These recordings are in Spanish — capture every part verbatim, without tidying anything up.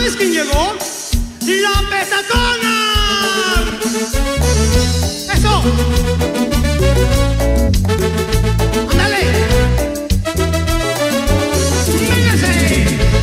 ¿Sabes quién llegó? ¡La Petacona! ¡Eso! ¡Ándale! ¡Véngase!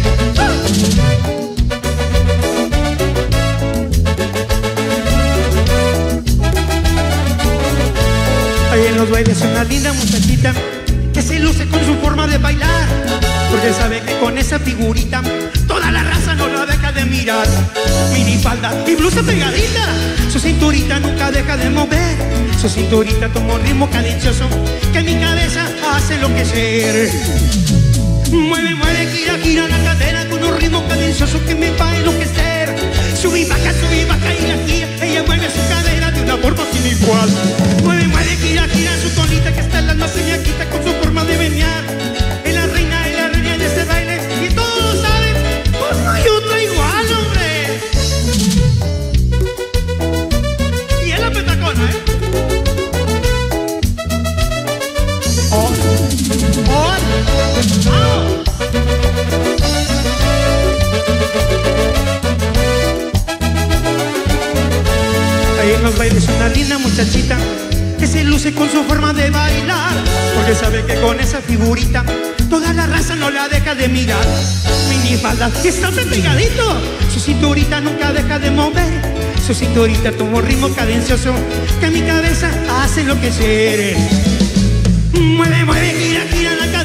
Ahí en los bailes una linda muchachita que se luce con su forma de bailar, porque sabe que con esa figurita toda la raza no la deja de mirar. Minifalda y blusa pegadita, su cinturita nunca deja de mover. Su cinturita toma un ritmo cadencioso que mi cabeza hace enloquecer. Mueve, mueve, gira, gira la cadera con un ritmo cadencioso que me va a enloquecer. Sube y baja, sube y baja y la gira, ella mueve su cadera de una forma sin igual. Mueve, mueve, gira, gira su tonita que hasta la no se me quita con su forma de menear. Es la reina, es la reina de este baile y todos saben, pues no hay otra igual, hombre. Y es la Petacona, ¿eh? ¡Oh! ¡Oh! ¡Oh! Ahí en los bailes una linda muchachita que se luce con su forma de bailar, porque sabe que con esa figurita toda la raza no la deja de mirar. Minifalda que está tan pegadito, su cinturita nunca deja de mover. Su cinturita toma un ritmo cadencioso que mi cabeza hace enloquecer. Mueve, mueve, gira, gira la cadera